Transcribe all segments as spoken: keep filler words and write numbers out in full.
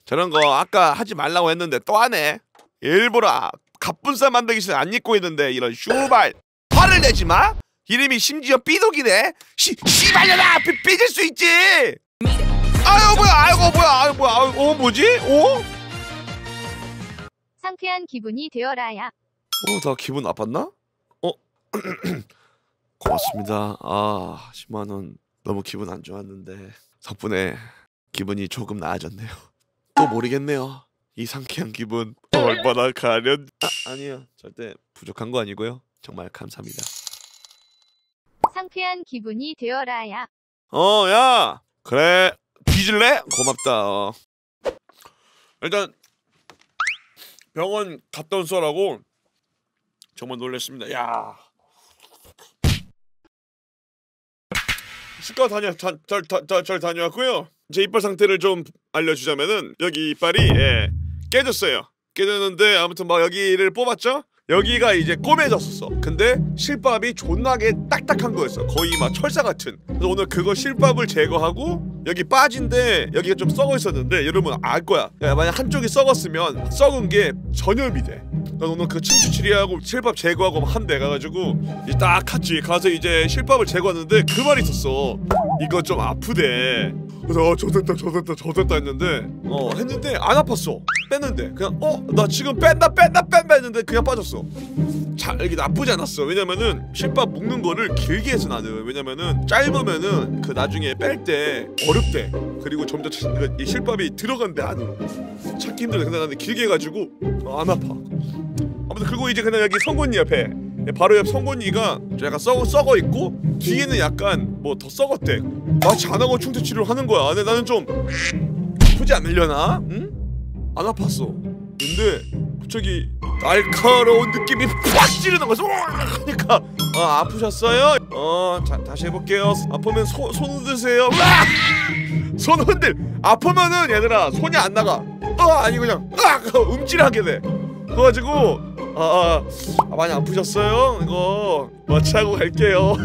저런 거 아까 하지 말라고 했는데 또 하네. 일부러 갑분싸 만들기 싫어 안 입고 있는데 이런 슈발. 화를 내지 마. 이름이 심지어 삐독이네. 씨 씨발려라. 삐질 수 있지. 아유 뭐야 아이고 뭐야 아유 뭐야 아유, 어 뭐지? 어? 상쾌한 기분이 되어라야. 어, 나 기분 나빴나? 어? 고맙습니다. 아, 십만 원 너무 기분 안 좋았는데 덕분에 기분이 조금 나아졌네요. 또 모르겠네요. 이 상쾌한 기분 얼마나 가련... 아, 아니요. 절대 부족한 거 아니고요. 정말 감사합니다. 상쾌한 기분이 되어라야. 어, 야! 그래, 뒤질래? 고맙다. 어. 일단 병원 갔다 온 쏘라고 정말 놀랐습니다. 야, 치과 다녀 잘, 잘, 잘, 잘 다녀왔고요. 제 이빨 상태를 좀 알려주자면은 여기 이빨이 예, 깨졌어요. 깨졌는데 아무튼 막 여기를 뽑았죠. 여기가 이제 꼬매졌었어. 근데 실밥이 존나게 딱딱한 거였어. 거의 막 철사 같은. 그래서 오늘 그거 실밥을 제거하고 여기 빠진데 여기가 좀 썩어 있었는데 여러분 알 거야. 야, 만약 한쪽이 썩었으면 썩은 게 전염이 돼. 난 오늘 그 침추 처리하고 실밥 제거하고 한 대 가가지고 이제 딱 갔지. 가서 이제 실밥을 제거하는데 그 말이 있었어. 이거 좀 아프대. 그래서 어, 저됐다 저됐다 저됐다 했는데 어 했는데 안 아팠어. 뺐는데 그냥 어 나 지금 뺀다 뺀다 뺀다 했는데 그냥 빠졌어. 자 이게 나쁘지 않았어. 왜냐면은 실밥 묶는 거를 길게 해서 나는 왜냐면은 짧으면은 그 나중에 뺄 때 어렵대. 그리고 점점 이 실밥이 들어간대 안으로 찾기 힘들어. 근데 나는 길게 해가지고 어, 안 아파. 아무튼 그리고 이제 그냥 여기 성곤니 옆에 바로 옆 성곤니가 약간 썩어, 썩어 있고 뒤에는 약간 뭐 더 썩었대. 마치 안 하고 충치 치료를 하는 거야. 근데 나는 좀 아프지 않으려나? 응? 안 아팠어. 근데 갑자기 날카로운 느낌이 팍 찌르는 거야. 그러니까 어, 아프셨어요? 어, 자 다시 해볼게요. 아프면 소, 손 흔드세요. 손 흔들. 아프면은 얘들아 손이 안 나가. 어 아니 그냥 으악! 움찔하게 돼. 그래가지고 아, 아, 아 많이 아프셨어요? 이거 마취하고 갈게요.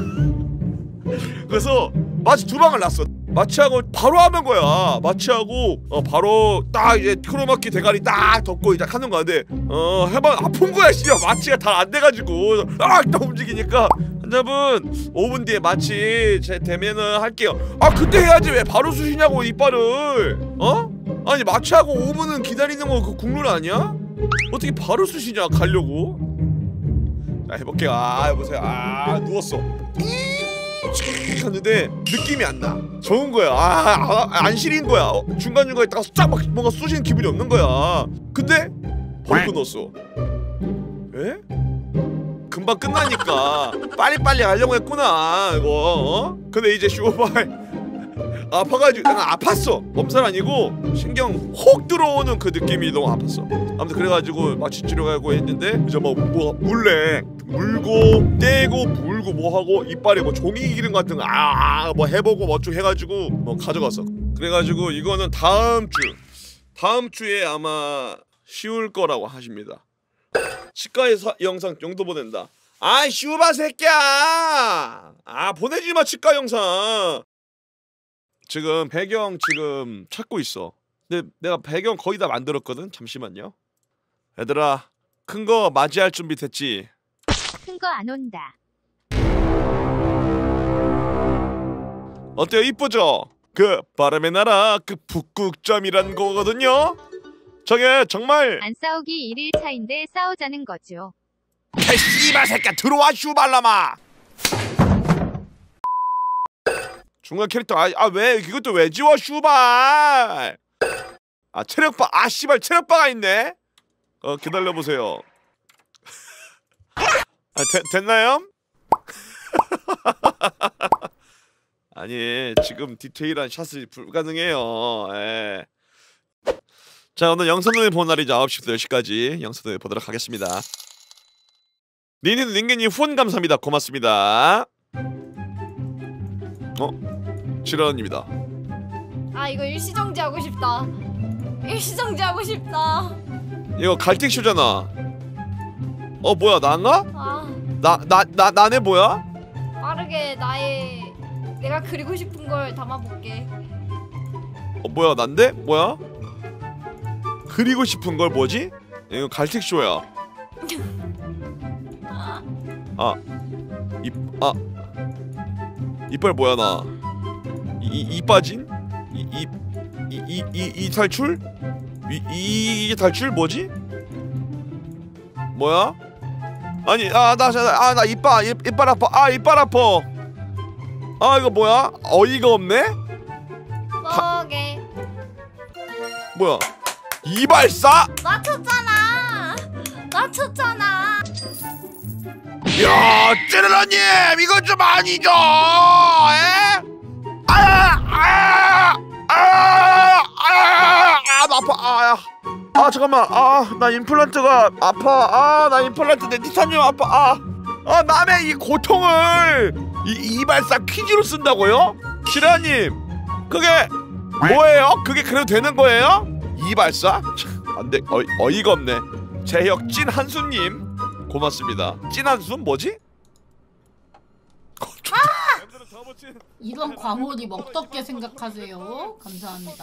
그래서 마취 두 방을 놨어. 마취하고 바로 하는 거야. 마취하고 어 바로 딱 이제 크로마키 대가리 딱 덮고 이제 하는 거야. 근데 어 해봐 아픈 거야. 씨발 마취가 다 안 돼가지고 아딱 움직이니까 환자분 오 분 뒤에 마취 제 되면은 할게요. 아 그때 해야지 왜 바로 쑤시냐고 이빨을. 어? 아니 마취하고 오 분은 기다리는 거 그 국룰 아니야? 어떻게 바로 쑤시냐 가려고. 자 해볼게요. 아 여보세요. 아 누웠어. 했는데 느낌이 안 나. 좋은 거야. 아, 아, 안 시린 거야. 어, 중간중간에 딱 쫙 막 뭔가 쑤시는 기분이 없는 거야. 근데 바로 끊었어. 에? 금방 끝나니까 빨리빨리 하려고 했구나 이거. 어? 근데 이제 슈발 아파가지고 내가 아팠어. 몸살 아니고 신경 혹 들어오는 그 느낌이 너무 아팠어. 아무튼 그래가지고 마취 치료하고 했는데 이제 뭐, 뭐 물래 물고 떼고 물고 뭐하고 이빨에 뭐 종이 기름 같은 거 아 뭐 해보고 뭐쭉 해가지고 뭐 가져갔어. 그래가지고 이거는 다음 주 다음 주에 아마 쉬울 거라고 하십니다. 치과에서 영상 용도 보낸다. 아이 슈바 새끼야. 아 보내지마 치과 영상. 지금 배경 지금 찾고 있어. 근데 내가 배경 거의 다 만들었거든. 잠시만요. 얘들아 큰 거 맞이할 준비 됐지? 큰 거 안 온다. 어때요? 이쁘죠? 그 바람의 나라 그 북극점이란 거거든요. 저게 정말 안 싸우기 일일 차인데 싸우자는 거죠. 개 씨발 새끼야 들어와 슈발라마. 중간 캐릭터 아 왜 이것도 왜 지워 슈발. 아 체력바 아 씨발 체력바가 있네. 어 기다려보세요. 아 되, 됐나요? 아니 지금 디테일한 샷이 불가능해요. 에. 자 오늘 영상을 본 날이죠. 아홉 시부터 열 시까지 영상을 보도록 하겠습니다. 니니는 닌겐님 후원 감사합니다. 고맙습니다. 어? 칠원입니다. 아 이거 일시정지 하고 싶다. 일시정지 하고 싶다. 이거 갈틱쇼잖아. 어 뭐야 나인가? 아 나 나 나 나네 뭐야? 빠르게 나의 내가 그리고 싶은 걸 담아볼게. 어 뭐야 난데? 뭐야? 그리고 싶은 걸 뭐지? 이거 갈색쇼야. 아, 입, 아, 이빨 뭐야 나? 이, 이, 이 빠진? 이, 이, 이, 이, 이, 이 탈출? 이, 이, 이게 탈출 뭐지? 뭐야? 아니, 아, 나, 아, 나 이빨, 이, 이빨 아파. 아, 이빨 아파. 아, 이거 뭐야? 어이가 없네? 뻐개. 뭐야? 이발사? 맞췄잖아. 맞췄잖아. 야, 찌르러님 이건 좀 아니죠? 에? 아, 아, 아, 아, 아, 나 아파. 아, 아, 잠깐만. 아, 나 임플란트가 아파. 아, 나 임플란트 내 티타늄 아파. 아, 아, 남의 이 고통을 이 이발사 퀴즈로 쓴다고요? 시라님, 그게 뭐예요? 그게 그래도 되는 거예요? 이발사? 안돼. 어이, 어이가 없네. 제혁 찐 한수님. 고맙습니다. 찐 한숨 뭐지? 아! 이런 과몰이 먹덕게 생각하세요. 감사합니다.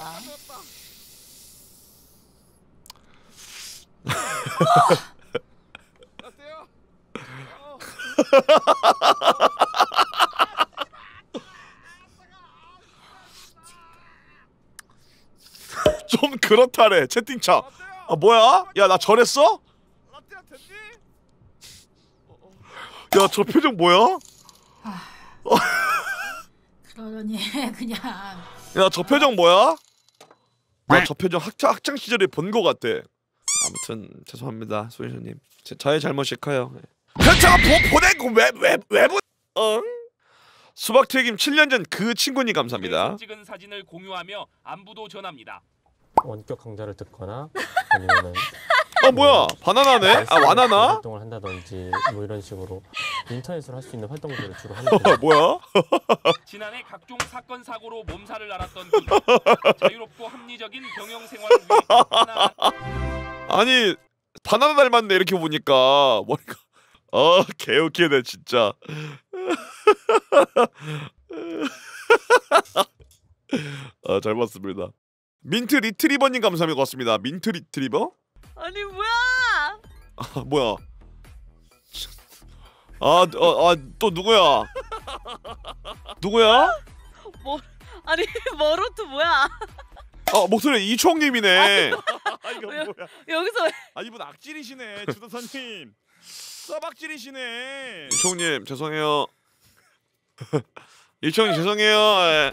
좀 그렇다래 채팅창. 아 뭐야? 야 나 저랬어? 야 저 표정 뭐야? 그러니 그냥 야 저 표정 뭐야? 나 저 표정 학창 학창 시절에 본 거 같아. 아무튼 죄송합니다 소희님. 저의 잘못이 커요. 그렇다고 보내고 왜왜왜 보? 응? 수박 튀김 칠 년 전 그 친구님 감사합니다. 찍은 사진을 공유하며 안부도 전합니다. 원격 강좌를 듣거나 아니면은 아 뭐야 바나나네? 아 와나나? 활동을 한다든지 뭐 이런 식으로 인터넷으로 할 수 있는 활동들을 주로 하는 편이에요. 뭐야? 지난해 각종 사건 사고로 몸살을 앓았던 그는 자유롭고 합리적인 경영 생활을 위해 하나... 아니 바나나 닮았네 이렇게 보니까 머리가 아 개웃기네 진짜. 아 잘 봤습니다. 민트 리트리버님 감사합니다. 고맙습니다. 민트 리트리버? 아니 뭐야? 아 뭐야? 아어아 또 누구야? 누구야? 뭐 아니 머로트 뭐야? 아 목소리 이총님이네. 아 이거 왜- 뭐야? 여기서 아 이분 악질이시네 주도사님. 써박질이시네. 이총님 죄송해요. 이총님 죄송해요. 예.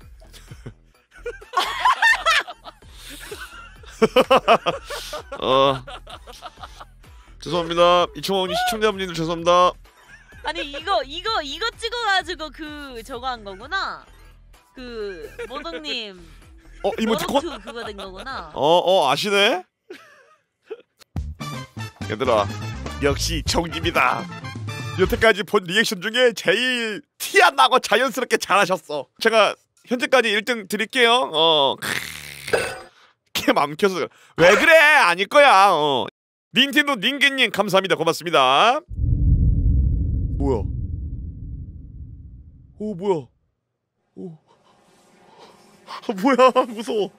어 죄송합니다. 이총님 시청자분들 죄송합니다. 아니 이거 이거 이거 찍어가지고 그 저거 한 거구나. 그 모동님 어 이모티콘? 머로트 그거 된 거구나. 어어 아시네? 얘들아 역시 총님이다. 여태까지 본 리액션 중에 제일 티 안 나고 자연스럽게 잘하셨어. 제가 현재까지 일 등 드릴게요. 어 개 맘켜서 왜 그래 아닐 거야. 어 닌텐도 닌겐님 감사합니다. 고맙습니다. 뭐야? 오 뭐야? 오 아, 뭐야 무서워.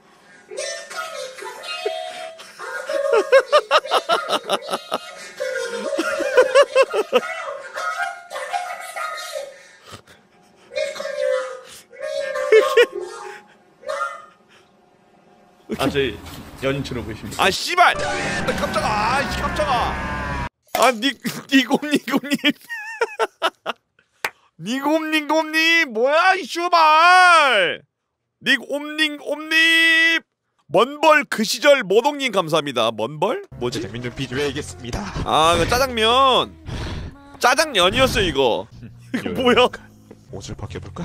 아 저희 연인처럼 보이십니다. 아 씨발! 아, 깜짝아! 아 깜짝아! 아 니, 니곰니곰님 니곰니곰님 뭐야 이 슈발! 니곰니곰님 먼벌 그 시절 모동님 감사합니다. 먼벌? 뭐지? 짜장면 좀 비벼야겠습니다. 아 그 짜장면 짜장면이었어 이거. 이거 뭐야? 옷을 벗겨볼까?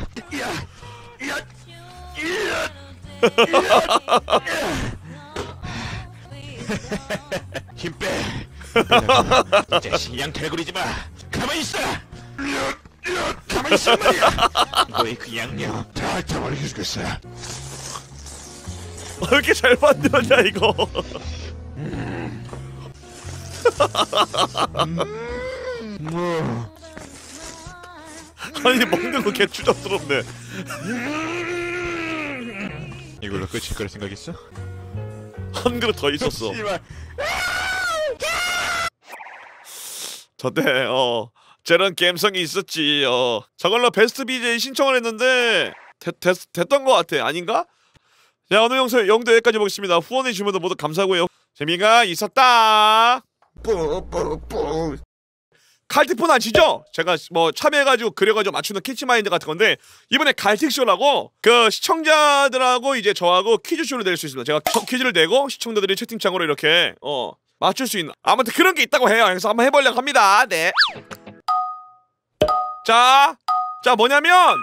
힘 빼. 이 자식 양탈 거리지 마. 가만히 있어. 가만히 있어 말이야. 너의 그 양념 다 덩어리 죽겠어. 왜 이렇게 잘 만들었냐 이거. 아니 먹는 거 개 추잡스럽네. 이걸로 끝일 거라 생각 있어? 한 그릇 더 있었어. 씨발. 저때 어 저런 감성이 있었지. 어 저걸로 베스트 비제이 신청을 했는데 됐, 됐, 됐던 것 같아. 아닌가? 자, 오늘 영상 영도 여기까지 보겠습니다. 후원해 주신 분들 모두 감사하고요. 재미가 있었다. 뿌뿌뿌. 칼티폰 아시죠? 제가 뭐 참여해가지고 그려가지고 맞추는 캐치마인드 같은 건데 이번에 갈틱쇼라고 그 시청자들하고 이제 저하고 퀴즈쇼를 낼 수 있습니다. 제가 퀴즈를 내고 시청자들이 채팅창으로 이렇게 어 맞출 수 있는 아무튼 그런 게 있다고 해요. 그래서 한번 해보려고 합니다. 네. 자, 자 뭐냐면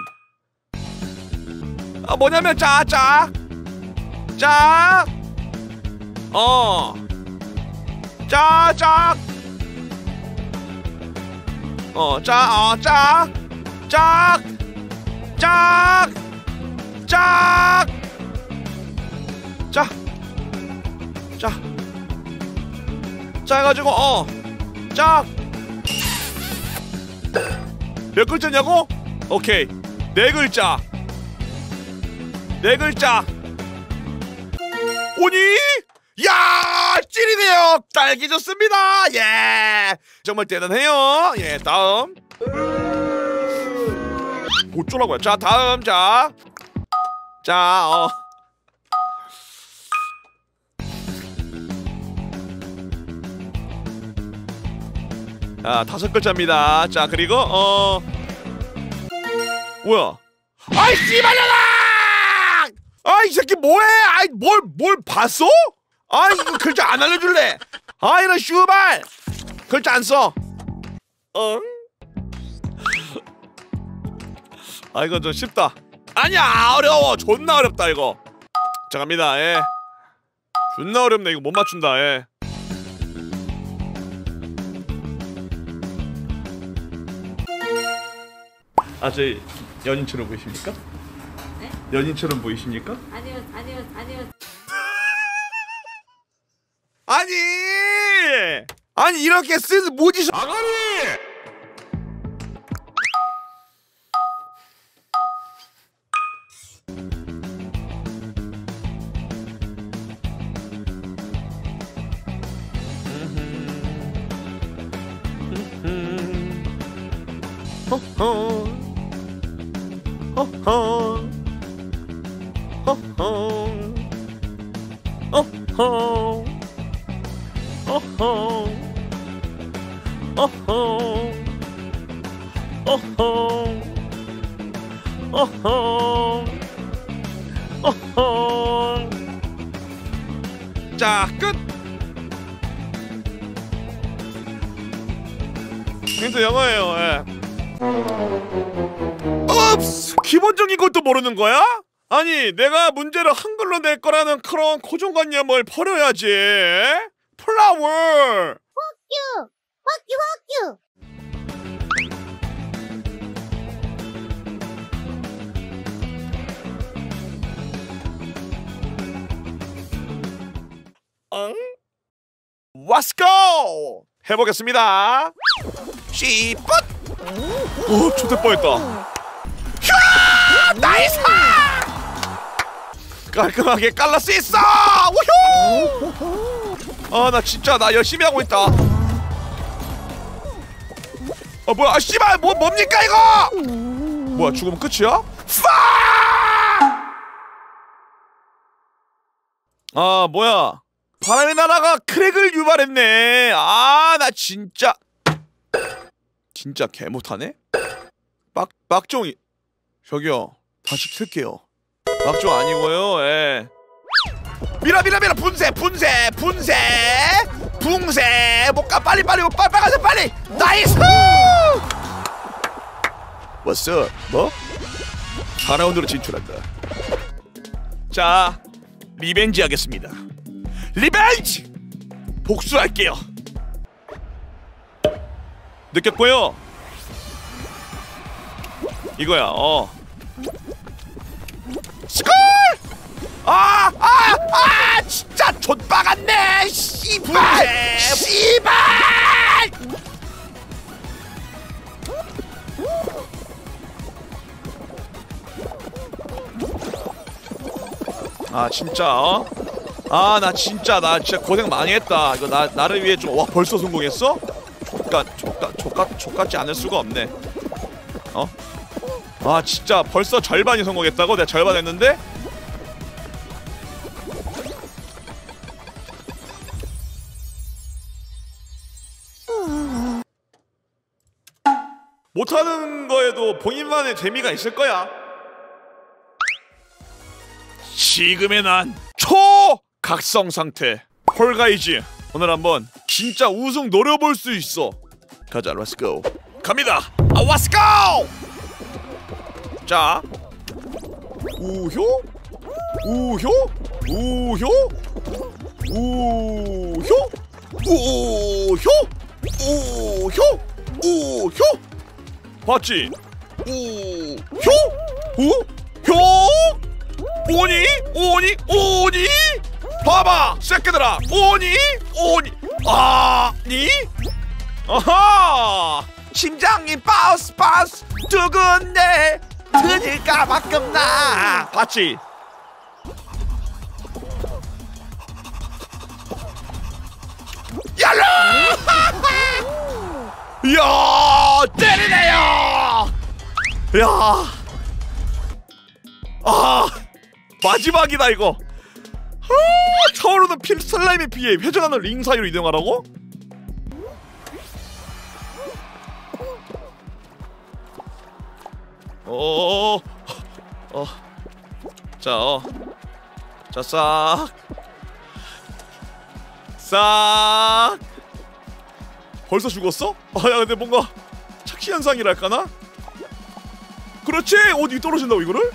아 뭐냐면 자, 자, 자, 어, 자, 자. 어, 짝, 어, 짝, 짝, 짝, 짝, 짝, 짝, 짝 해가지고 어, 짝. 몇 글자냐고? 오케이, 네 글자, 네 글자. 오니? 야, 찌리네요. 딸기 좋습니다. 예, 정말 대단해요. 예, 다음. 어쩌라고요? 자, 다음. 자, 자, 어. 자, 다섯 글자입니다. 자, 그리고 어, 뭐야? 아이 씨발려라! 아이 새끼 뭐해? 아이 뭘 뭘 봤어? 아 이거 글자 안 알려줄래? 아 이런 슈발 글자 안 써. 어? 아 이거 좀 쉽다. 아니야 어려워. 존나 어렵다 이거. 자 갑니다. 예. 존나 어렵네 이거 못 맞춘다. 예. 아 저희 연인처럼 보이십니까? 네? 연인처럼 보이십니까? 아니요, 아니요, 아니요. 아니 아니 이렇게 쓰는 뭐지? 아가리. 허허 허허 허허 허허 어허 어허 어허 어허 어허 자 끝. 힌트 영어예요. 예. 옵스! 기본적인 것도 모르는 거야? 아니 내가 문제를 한글로 낼 거라는 그런 고정관념을 버려야지. 플라워. 큐, 큐, 큐. 응? Let's go! 해보겠습니다. 씨뿌! 오, 좋될 뻔했다. 휴! 나이스! 깔끔하게 깔라 수 있어! 우효! 아, 나 진짜 나 열심히 하고 있다. 아, 뭐야? 아, 씨발! 뭐 뭡니까 이거? 뭐야? 죽으면 끝이야? 아, 뭐야? 바람의 나라가 크랙을 유발했네. 아, 나 진짜 진짜 개 못하네. 빡 빡종이 저기요. 다시 킬게요. 빡종 아니고요. 예. 밀어 밀어 밀어 분쇄 분쇄 분쇄 붕쇄 못가 빨리 빨리 빨리 빨리 빨리 나이스. What's up? 뭐? 사 라운드로 진출한다. 자, 리벤지 하겠습니다. 리벤지! 복수할게요. 느꼈고요. 이거야. 어. 스콜! 아! 아! 아! 진짜 좆박았네! 씨발! 씨발! 아 진짜 어? 아 나 진짜 나 진짜 고생 많이 했다. 이거 나 나를 위해 좀. 와 벌써 성공했어? 족같 족같 족같 족같지 않을 수가 없네. 어? 아 진짜 벌써 절반이 성공했다고? 내가 절반 했는데? 못하는 거에도 본인만의 재미가 있을 거야. 지금의 난 초각성 상태. 폴가이즈 오늘 한번 진짜 우승 노려볼 수 있어. 가자, 렛츠 고. 갑니다. 아, 렛츠 고. 자, 우효, 우효, 우효, 우효, 우효, 우효, 우효. 봤지? 우효, 우효. 오니, 오니, 오니. 봐봐, 새끼들아. 오니, 오니. 아니. 아하. 심장이 바우스 바우스 두근데 들릴까봐 겁나. 봤지? 얄라! 이야, 때리네요. 야, 아, 마지막이다 이거. 아, 차오르는 필 슬라임에 비해 회전하는 링 사이로 이동하라고? 어, 어, 자, 어, 자, 싹, 싹. 벌써 죽었어? 아, 야, 근데 뭔가 착시 현상이랄까나? 그렇지! 어디 떨어진다고 이거를?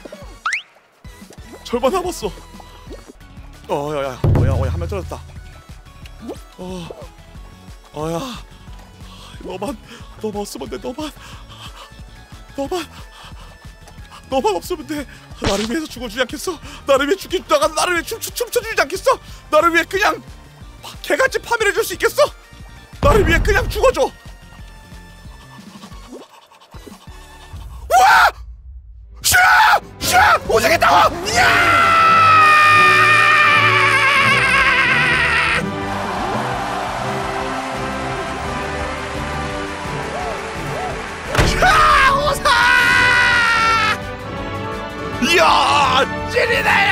절반 남았어. 어, 야, 야, 어, 야, 어, 야, 한 명 떨어졌다. 어, 어, 야, 너만, 너만 없으면 돼, 너만, 너만. 너만 없으면 돼. 나를 위해서 죽어주지 않겠어? 나를 위해 죽겠다가 나를 위해 춤, 춤, 춤춰주지 않겠어? 나를 위해 그냥 개같이 파멸해줄 수 있겠어? 나를 위해 그냥 죽어줘. 와! 슈아! 슈아! 우승했다고! 이야! 슈아! 우승! 이야, 찐이네요.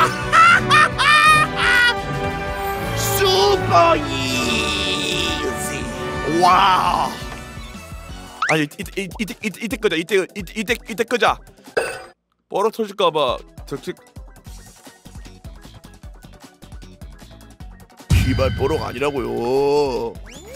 슈퍼 이지. 와. 아니 이때 이때 이때 이때 끄자. 이때 이때 이때 이때 끄자. 뻘어 터질까봐 덕직. 시발 뻘어가 아니라고요.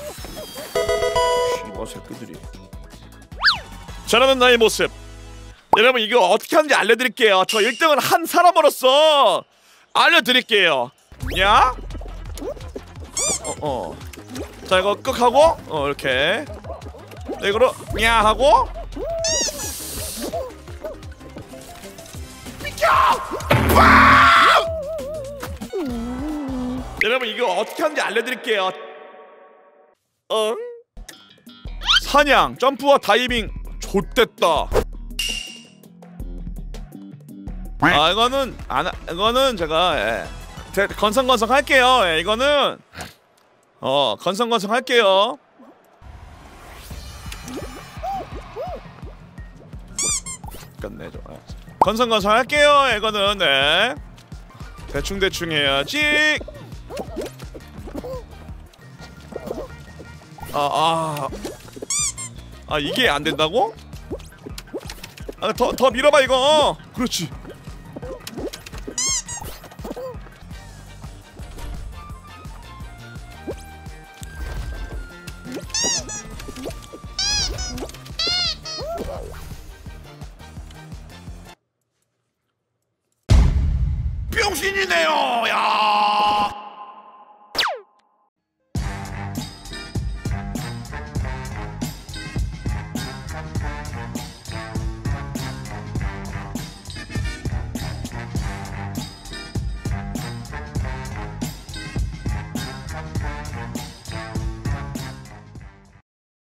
시발 새끼들이. 잘하는 나의 모습. 여러분 이거 어떻게 하는지 알려드릴게요. 저 일 등을 한 사람으로서 알려드릴게요. 야? 어, 어. 자 이거 끄 하고 어 이렇게 이거로 야 하고 비켜! 와! 여러분 이거 어떻게 하는지 알려드릴게요. 어? 사냥, 점프와 다이빙 좆됐다. 아 이거는 안 이거는 제가 예. 제, 건성건성 할게요. 예, 이거는 어 건성건성 할게요. 끝내 좀. 예. 건성건성 할게요. 예, 이거는 네. 대충 대충 해야지. 아 아. 아 이게 안 된다고? 아 더 더 밀어봐 이거. 그렇지. 병신이네요. 야.